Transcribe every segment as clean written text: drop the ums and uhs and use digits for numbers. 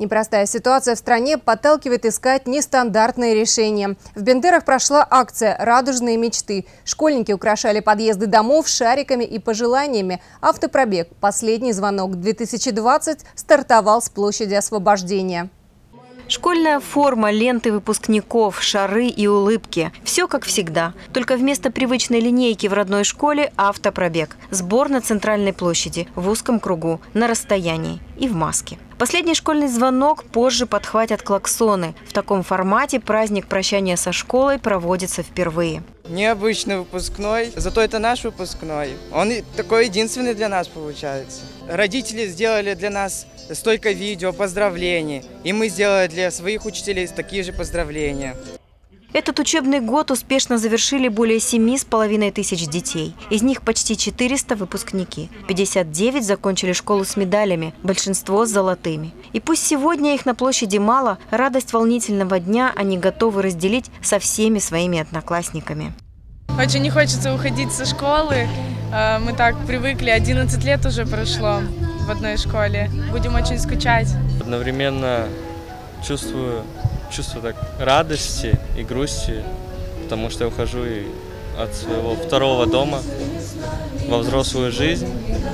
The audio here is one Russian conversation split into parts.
Непростая ситуация в стране подталкивает искать нестандартные решения. В Бендерах прошла акция «Радужные мечты». Школьники украшали подъезды домов шариками и пожеланиями. Автопробег «Последний звонок-2020» стартовал с площади Освобождения. Школьная форма, ленты выпускников, шары и улыбки. Все как всегда. Только вместо привычной линейки в родной школе – автопробег. Сбор на центральной площади, в узком кругу, на расстоянии и в маске. Последний школьный звонок позже подхватят клаксоны. В таком формате праздник прощания со школой проводится впервые. Необычный выпускной, зато это наш выпускной. Он такой единственный для нас получается. Родители сделали для нас столько видео, поздравлений. И мы сделали для своих учителей такие же поздравления. Этот учебный год успешно завершили более 7,5 тысяч детей. Из них почти 400 выпускники. 59 закончили школу с медалями, большинство с золотыми. И пусть сегодня их на площади мало, радость волнительного дня они готовы разделить со всеми своими одноклассниками. Очень не хочется уходить со школы. Мы так привыкли, 11 лет уже прошло в одной школе. Будем очень скучать. Одновременно чувствую так радости и грусти, потому что я ухожу от своего второго дома во взрослую жизнь.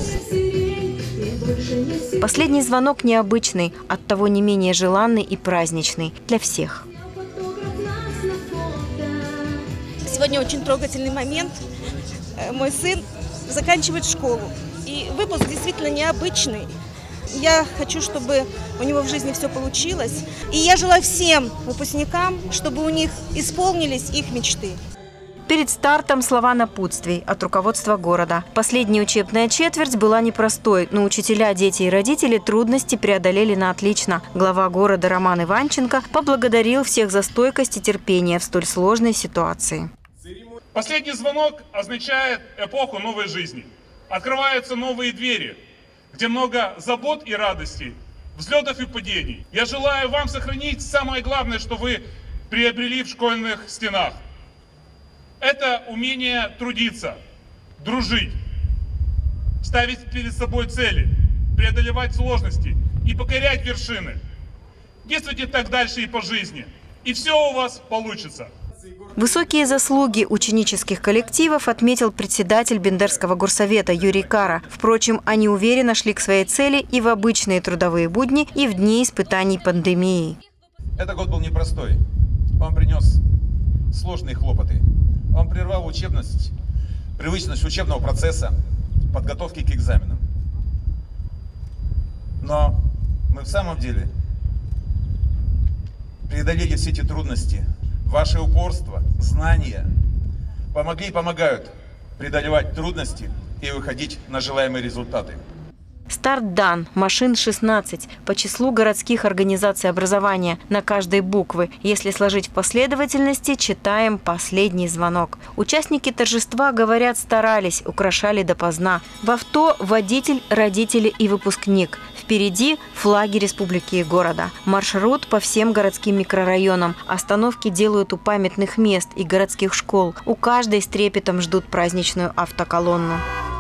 Последний звонок необычный, оттого не менее желанный и праздничный для всех. Сегодня очень трогательный момент. Мой сын заканчивает школу, и выпуск действительно необычный. Я хочу, чтобы у него в жизни все получилось. И я желаю всем выпускникам, чтобы у них исполнились их мечты. Перед стартом слова напутствий от руководства города. Последняя учебная четверть была непростой, но учителя, дети и родители трудности преодолели на отлично. Глава города Роман Иванченко поблагодарил всех за стойкость и терпение в столь сложной ситуации. Последний звонок означает эпоху новой жизни. Открываются новые двери, где много забот и радостей, взлетов и падений. Я желаю вам сохранить самое главное, что вы приобрели в школьных стенах. Это умение трудиться, дружить, ставить перед собой цели, преодолевать сложности и покорять вершины. Действуйте так дальше и по жизни, и все у вас получится. Высокие заслуги ученических коллективов отметил председатель Бендерского горсовета Юрий Кара. Впрочем, они уверенно шли к своей цели и в обычные трудовые будни, и в дни испытаний пандемии. Этот год был непростой. Он принес сложные хлопоты. Он прервал учебность, привычность учебного процесса, подготовки к экзаменам. Но мы в самом деле преодолели все эти трудности. Ваше упорство, знания помогли и помогают преодолевать трудности и выходить на желаемые результаты. Старт дан. Машин 16 по числу городских организаций образования на каждой буквы. Если сложить в последовательности, читаем «Последний звонок». Участники торжества, говорят, старались, украшали допоздна. В авто водитель, родители и выпускник. Впереди флаги республики и города. Маршрут по всем городским микрорайонам. Остановки делают у памятных мест и городских школ. У каждой с трепетом ждут праздничную автоколонну.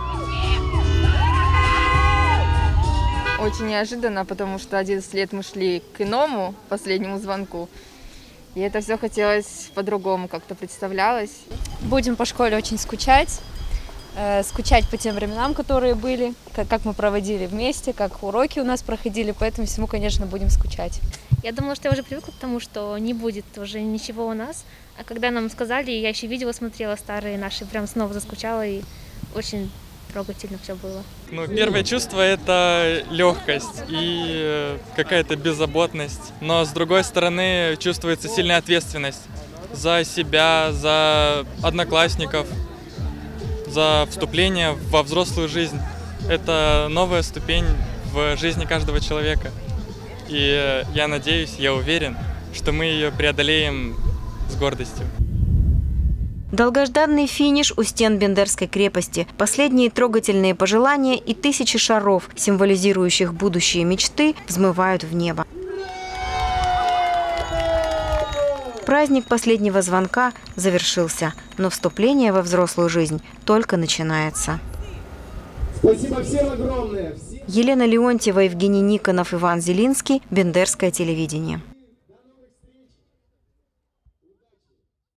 Очень неожиданно, потому что 11 лет мы шли к иному последнему звонку. И это все хотелось по-другому, как-то представлялось. Будем по школе очень скучать. Скучать по тем временам, которые были, как мы проводили вместе, как уроки у нас проходили. Поэтому всему, конечно, будем скучать. Я думала, что я уже привыкла к тому, что не будет уже ничего у нас. А когда нам сказали, я еще видео смотрела старые наши, прям снова заскучала, и очень трогательно все было. Первое чувство – это легкость и какая-то беззаботность. Но с другой стороны чувствуется сильная ответственность за себя, за одноклассников, за вступление во взрослую жизнь. Это новая ступень в жизни каждого человека. И я надеюсь, я уверен, что мы ее преодолеем с гордостью. Долгожданный финиш у стен Бендерской крепости, последние трогательные пожелания и тысячи шаров, символизирующих будущие мечты, взмывают в небо. Праздник последнего звонка завершился, но вступление во взрослую жизнь только начинается. Спасибо всем огромное! Елена Леонтьева, Евгений Никонов, Иван Зелинский. Бендерское телевидение.